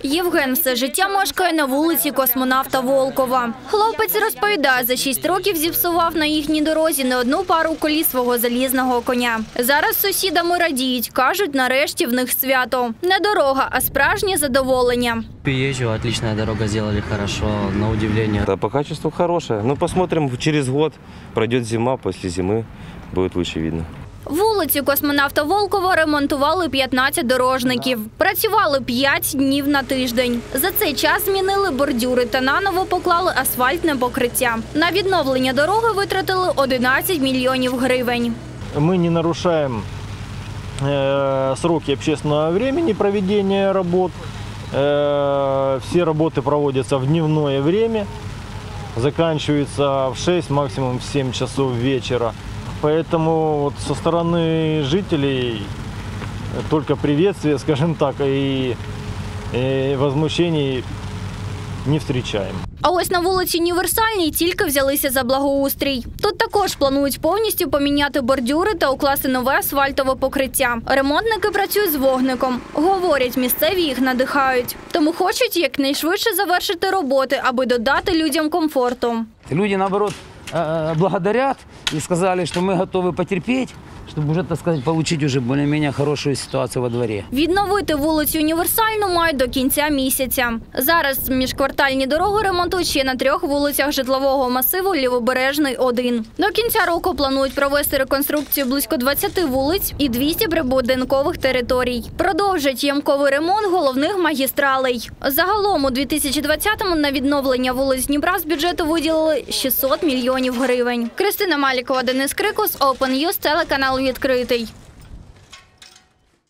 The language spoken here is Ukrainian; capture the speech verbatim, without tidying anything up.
Євген все життя мешкає на вулиці Космонавта Волкова. Хлопець розповідає, за шість років зіпсував на їхній дорозі не одну пару коліс свого залізного коня. Зараз сусідами радіють, кажуть, нарешті в них свято. Не дорога, а справжнє задоволення. Езжу, отличная дорога, сделали хорошо, на удивление. Да, по качеству хорошая. Ну, посмотрим, через год пройдет зима, после зимы будет лучше видно. Вулицю Космонавта Волкова ремонтували п'ятнадцять дорожників. Працювали п'ять днів на тиждень. За цей час змінили бордюри та наново поклали асфальтне покриття. На відновлення дороги витратили одинадцять мільйонів гривень. Ми не нарушаємо э, сроки общественного времени проведения работ. Э, все работы проводятся в дневное время, заканчиваются в шесть, максимум в семь часов вечера. Поэтому вот со стороны жителей только приветствие, скажем так, и, и возмущений не встречаем. А ось на вулиці Універсальній тільки взялися за благоустрій. Тут також планують повністю поміняти бордюри та укласти нове асфальтове покриття. Ремонтники працюють з вогником. Говорять, місцеві їх надихають. Тому хочуть якнайшвидше завершити роботи, аби додати людям комфорту. Люди, наоборот, благодарят и сказали, что мы готовы потерпеть, чтобы уже, так сказать, получить уже более-менее хорошую ситуацию во дворе. Відновити вулицю Універсальну мають до кінця місяця. Зараз міжквартальні дороги ремонтують ще на трьох вулицях житлового масиву Лівобережний один. До кінця року планують провести реконструкцію близько двадцяти вулиць і двохсот прибудинкових територій. Продовжать ямковий ремонт головних магістралей. Загалом у дві тисячі двадцятому на відновлення вулиць Дніпра з бюджету виділили шістсот мільйонів гривень. Кристина Малікова, Денис Крикус, Open News, телеканал «Відкритий».